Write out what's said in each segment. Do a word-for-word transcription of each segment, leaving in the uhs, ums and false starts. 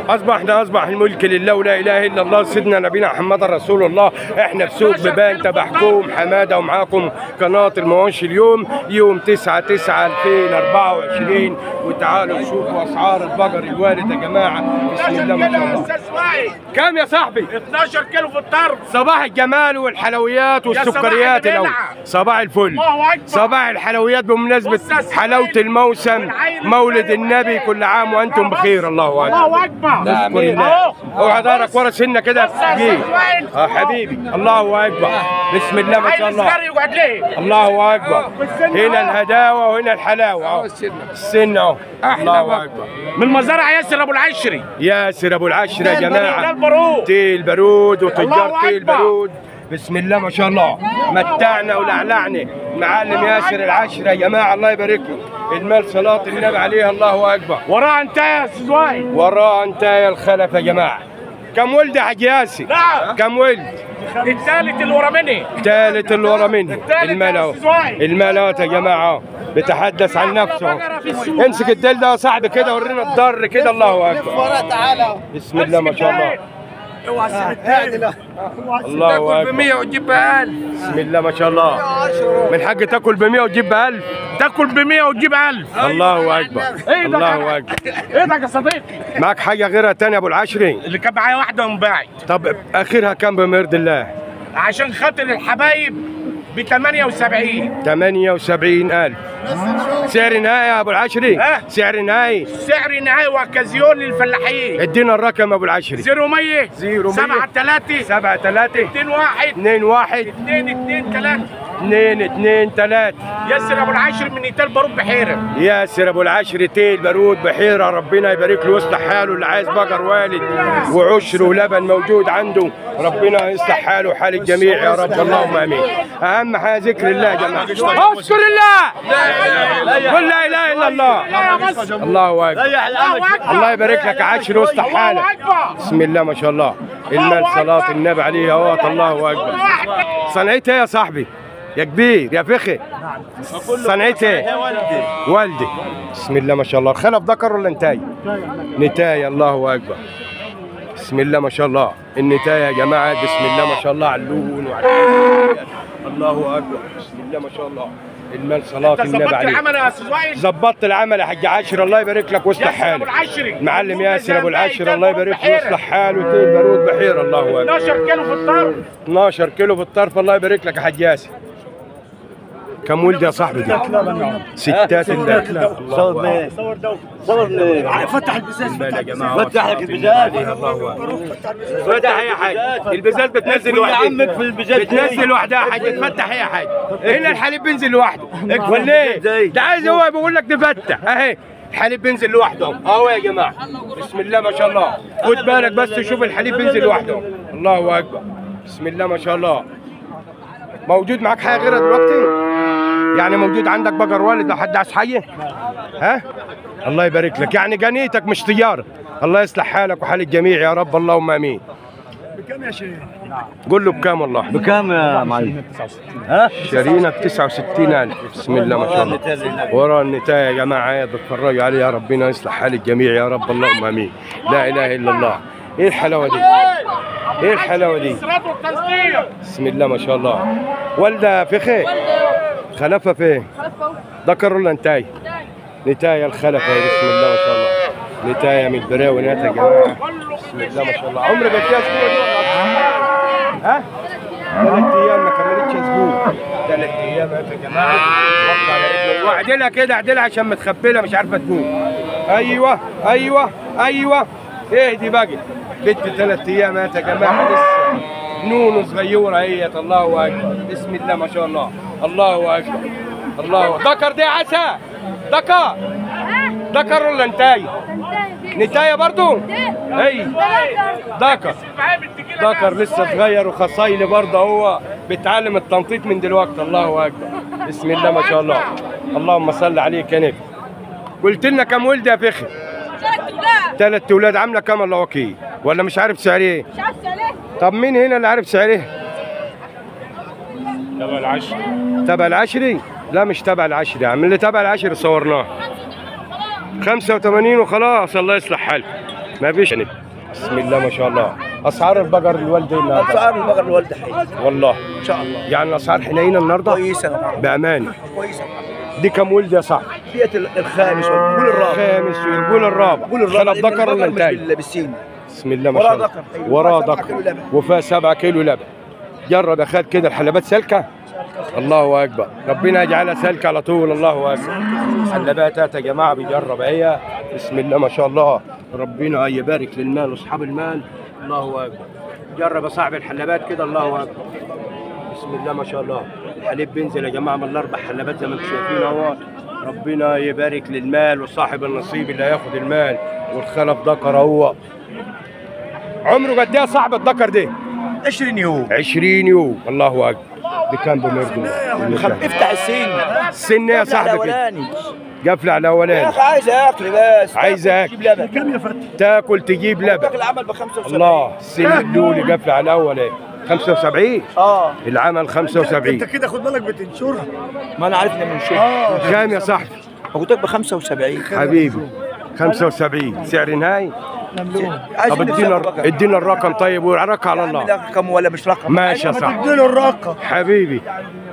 اصبحنا اصبح الملك لله ولا اله الا الله سيدنا نبينا محمد رسول الله. احنا في سوق بيبان تبعكم حماده ومعاكم قناه المواشي اليوم يوم تسعة تسعة ألفين وأربعة وعشرين، وتعالوا نشوفوا اسعار البقر الوالد يا جماعه. بسم الله ما شاء الله. كام يا صاحبي؟ اتناشر كيلو في الطرف. صباح الجمال والحلويات والسكريات الاول. صباح الفل. صباح الحلويات بمناسبه حلاوه الموسم مولد النبي، كل عام وانتم بخير. الله اكبر الله اكبر. نشكر الله. اوعى ظهرك ورا سنه كده اه حبيبي. الله اكبر. بسم الله ما شاء الله. الله اكبر. هنا الهداوه وهنا الحلاوه اهو. السنه اهو. الله اكبر. من مزارع ياسر ابو العشري. ياسر ابو العشري يا جماعه. تيل البارود. تيل بارود وتجار تيل بارود. بسم الله ما شاء الله. متعنا ولعلعنا معلم ياسر العشرة يا جماعه. الله يبارك له. المال صلاه النبي عليه. الله اكبر. وراه انتهى يا استاذ وائل. وراه انتهى الخلف يا جماعه. كم ولد يا حاج ياسر؟ نعم. كم ولد؟ الثالث اللي ورا مني. الثالث اللي ورا مني. المال اهو. المال اهو يا جماعه اهو. بيتحدث عن نفسه. امسك الديل ده يا صاحبي كده ورينا الضر كده. الله اكبر. تعالى. بسم الله ما شاء الله. اوعى السنه الثانيه. الله اكبر. ب مية وتجيب ب ألف. بسم الله ما شاء الله. من حق تاكل ب مية وتجيب ب ألف. تاكل ب مية وتجيب ألف. الله اكبر. الله اكبر. ايدك يا صديقي. معك حاجه غيرها ثانيه يا ابو العشري؟ اللي كان معايا واحده ومباعي. طب اخرها كام بمرض الله؟ عشان خاطر الحبايب ب ثمانية وسبعين. ثمانية وسبعين ألف. سعر نهائي يا ابو العشري؟ ها؟ سعر نهائي. سعر نهائي واكازيون للفلاحين. ادينا الرقم يا ابو العشري. صفر مية صفر سبعة ثلاثة سبعة ثلاثة اتنين واحد اتنين واحد اتنين اتنين ثلاثة اتنين اتنين ثلاثة. ياسر ابو العشر من ايتال بارود بحيره. ياسر ابو العشر تيل بارود بحيره. ربنا يبارك له ويصلح حاله. اللي عايز بقر والد وعشر ولبن موجود عنده. ربنا يصلح حاله وحال الجميع يا رب. اللهم امين. اهم حاجه ذكر الله يا جماعه. اذكر الله. قل لا اله الا الله. الله اكبر. الله يبارك لك يا عشر ويصلح حالك. بسم الله ما شاء الله. المال صلاه النبي عليه اهوت. الله اكبر. صنعتها يا صاحبي يا كبير يا فخي؟ صنعتها والدي. والدي. بسم الله ما شاء الله. الخلف ذكر ولا نتاي؟ نتاي. الله اكبر. بسم الله ما شاء الله. النتايه يا جماعه. بسم الله ما شاء الله على اللون وعلى الله اكبر. بسم الله ما شاء الله. المال صلاه النبي عليه. ظبطت العمل يا استاذ وائل. ظبطت العمل يا حاج عاشر. الله يبارك لك ويصلح حالك. معلم ياسر ابو العشر. الله يبارك له ويصلح حاله. تيل بارود بحيره. الله اكبر. اتناشر كيلو في الطرف. اتناشر كيلو في الطرف. الله يبارك لك يا حاج ياسر. كم ولد يا صاحبي دي؟ ستات الله. صور صور دو صور فتح البزاز يا جماعه. فتح لك البزاز. فتح يا حاج. البزاز بتنزل لوحدها. عمك في البزاز بتنزل لوحدها يا حاج. تفتح يا حاج. هنا الحليب بينزل لوحده ولا ايه؟ ده عايز هو بيقول لك تفتح اهي. الحليب بينزل لوحده اهو يا جماعه. بسم الله ما شاء الله. خد بالك بس شوف الحليب بينزل لوحده. الله اكبر. بسم الله ما شاء الله. موجود معاك حاجه غيرها دلوقتي؟ يعني موجود عندك بقر والد لو حد عايز حاجه؟ ها؟ الله يبارك لك. يعني جنيتك مش تجاره. الله يصلح حالك وحال الجميع يا رب. اللهم امين. بكام يا شيخ؟ قول له بكام والله. بكام يا معلم؟ ها؟ شارينا ب تسعة وستين ألف. بسم الله ما شاء الله. ورا النتايه يا جماعه بتتفرجوا عليها. ربنا يصلح حال الجميع يا رب. اللهم امين. لا اله الا الله. ايه الحلاوه دي؟ ايه الحلاوه دي؟ بسم الله ما شاء الله. والده فخي؟ خلفها فين؟ ذكر ولا نتاي؟ نتاية الخلفة. بسم الله ما شاء الله. نتاية من البراوي يا جماعة. بسم الله ما شاء الله. عمرك قد ايه اسبوع دي ولا ها؟ ثلاث ايام ما كملتش اسبوع. ثلاث ايام يا جماعة. وقع على رجلك واعدلها كده. اعدلها عشان متخبلة مش عارفة تقوم. ايوه ايوه ايوه. اهدي بقى. بنت ثلاث ايام يا جماعة لسه نون صغيرة اهيت. الله اكبر. بسم الله ما شاء الله. الله اكبر. الله ذكر دي عسى. ذكر ذكر ولا نتاية؟ نتاية برضو؟ اي ذكر. ذكر لسه صغير وخصايلي برضه. هو بيتعلم التنطيط من دلوقتي. الله اكبر. بسم الله ما شاء الله. اللهم صل عليك يا نبي. قلت لنا كم ولد يا فخر؟ ثلاث اولاد. ثلاث اولاد. عامله كم الله وكيل؟ ولا مش عارف سعريه؟ مش عارف سعريه. طب مين هنا اللي عارف سعريه؟ تبع العشري. تبع العشري؟ لا مش تبع العشري يا عم. اللي تبع العشري صورناه خمسة وثمانين وخلاص. الله يصلح حالك. ما فيش يعني. بسم الله ما شاء الله. اسعار البقر الوالده النهارده؟ اسعار البقر الوالده حلوه والله ان شاء الله. يعني الاسعار حنينه النهارده؟ كويسه بامانه. كويسه. دي كم ولد يا صاحبي؟ ديت الخامس والقول الرابع. الخامس والقول الرابع. قول الرابع. خلف ذكر ولا انتاج؟ بالسين. بسم الله ما شاء الله. وراه ذكر وفيها سبعة كيلو لبن. جرب يا خالد كده الحلبات سالكه. الله اكبر، ربنا يجعلها سالكه على طول. الله اكبر. حلبات يا جماعه بيجرب هي. بسم الله ما شاء الله، ربنا يبارك للمال واصحاب المال. الله اكبر. جرب يا صاحبي الحلبات كده. الله اكبر. بسم الله ما شاء الله. الحليب بينزل يا جماعه من الاربع حلبات زي ما انتم شايفين اهو. ربنا يبارك للمال وصاحب النصيب اللي هياخد المال. والخلف ذكر اهو. عمره قد ايه صاحب الذكر ده؟ عشرين يوم. عشرين يوم. الله اكبر. بكام بمردو؟ افتح السن. السن يا صاحبي كده. قفله على الاولاني. يا اخي عايز اكل بس. عايز اكل. تجيب لبن. كم يا فتى؟ تاكل تجيب لبن. باقي العمل ب خمسة وسبعين. الله. السن الاولي قفله على الاول خمسة وسبعين. اه العمل خمسة وسبعين. انت كده خد بالك بتنشرها. ما انا عارف ان بنشرها. اه كام يا صاحبي؟ قلت لك ب خمسة وسبعين حبيبي. خمسة وسبعين سعر نهائي. طب عايزين ادينا نكسب بقى. ادينا الرقم طيب والرقم على الله. رقم ولا مش رقم؟ ماشي يا صاحبي. اديله الرقم حبيبي.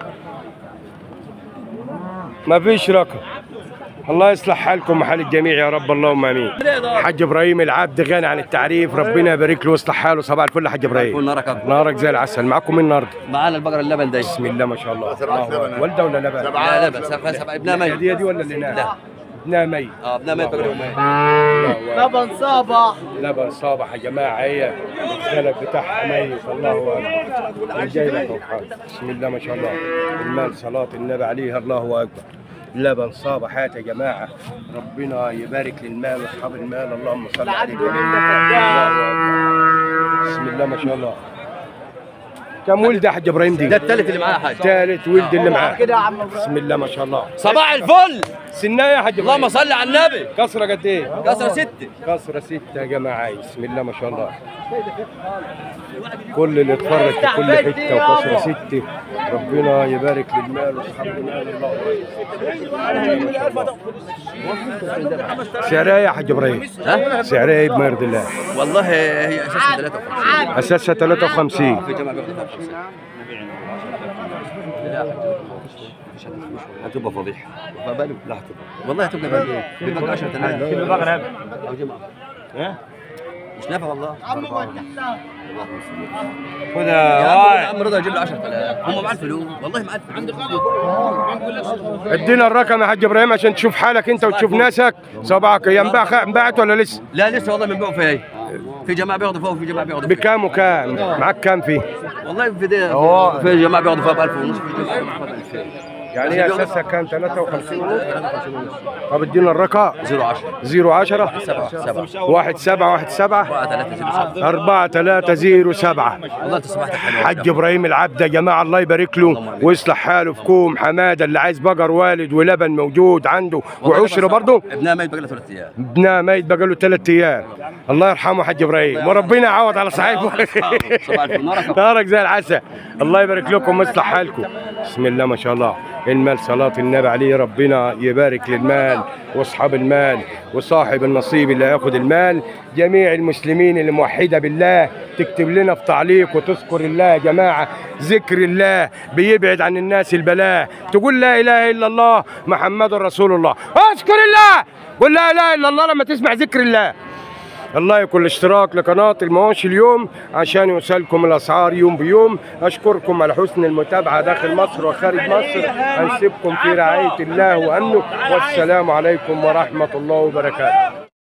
ما فيش رقم. الله يصلح حالكم وحال الجميع يا رب اللهم امين. حاج ابراهيم العبد غني عن التعريف، ربنا يبارك له ويصلح حاله. صباح الفل يا حاج ابراهيم. نارك نارك زي العسل. معاكم مين النهارده؟ معانا البقره اللبن ده. بسم الله ما شاء الله. الله والده ولا لبن؟ لا لبن. سبعة سبعة ابنها ميت. دي دي ولا اللي نام؟ لا ابنها ميت. اه ابنها ميت بقره ميت. لبن صابح. لبن صابح يا جماعه. هي الخلف بتاعها ميت. الله اكبر. أنا جاي لك أهو. بسم الله ما شاء الله. المال صلاه النبي عليها. الله اكبر. لبن صابح هات يا جماعه. ربنا يبارك للمال واصحاب المال. اللهم صل على النبي. بسم الله ما شاء الله. كم ولد يا حاج ابراهيم دي؟ ده الثالث اللي معاه يا حاج. ثالث ولد اللي معاه. بسم الله ما شاء الله. صباح الفل. سنايه يا حاج ابراهيم. اللهم صل على النبي. كسره قد ايه؟ كسره ستة. كسره ستة يا جماعه. بسم الله ما شاء الله. كل اللي اتفرج في كل حته وكسره ستة. ربنا يبارك للمال واصحاب المال. الله سعرها يا حاج ابراهيم؟ ها؟ سعرها ايه بما يرضي الله؟ والله هي اساسها ثلاثة وخمسين. اساسها ثلاثة وخمسين. في جماعة بياخدوا خمسين. هتبقى فضيحة. فبالك لا هتبقى. والله هتبقى بالك. بيبقى عشرة آلاف. كيلو بقرة أو جمعة. ها؟ مش نافع والله. خذها يا عم رضا يجيب له عشرة آلاف. هم معاه الفلوس. والله معاه الفلوس. ادينا الرقم يا حاج ابراهيم عشان تشوف حالك انت وتشوف ناسك. صباحك هي انباعت ولا لسه؟ لا لسه والله بنبيعوا فيه. في جماعة بياخدوا فوق وفي جماعة بياخدوا فوق. بكام وكام؟ معاك كام فيه؟ والله في ده في جماعة بياخدوا فوق ب ألف ونص في جماعة بياخدوا فوق ب ألفين. يعني هي اساسها كان ثلاثة وخمسين ونص. طب ادينا الرقم. صفر عشرة صفر عشرة سبعة سبعة واحد سبعة واحد سبعة أربعة ثلاثة صفر سبعة أربعة ثلاثة صفر سبعة. والله انت صبحت حلو. حاج ابراهيم العبد يا جماعه الله يبارك له ويصلح حاله في كوم حماده. اللي عايز بقر والد ولبن موجود عنده وعشره برضه. ابنها ميت بقى له ثلاث ايام. ابنها ميت بقى له ثلاث ايام. الله يرحمه حاج ابراهيم وربنا يعوض على صاحبه. نارك زي العسل. الله يبارك لكم ويصلح حالكم. بسم الله ما شاء الله. المال صلاة النبي عليه. ربنا يبارك للمال واصحاب المال وصاحب النصيب اللي هياخد المال. جميع المسلمين اللي موحده بالله تكتب لنا في تعليق وتذكر الله يا جماعه. ذكر الله بيبعد عن الناس البلاء. تقول لا اله الا الله محمد رسول الله. اذكر الله. قل لا اله الا الله لما تسمع ذكر الله. الله يكون الاشتراك لقناة المواشي اليوم عشان يوصلكم الأسعار يوم بيوم. أشكركم على حسن المتابعة داخل مصر وخارج مصر. أنسيبكم في رعاية الله وأمنه والسلام عليكم ورحمة الله وبركاته.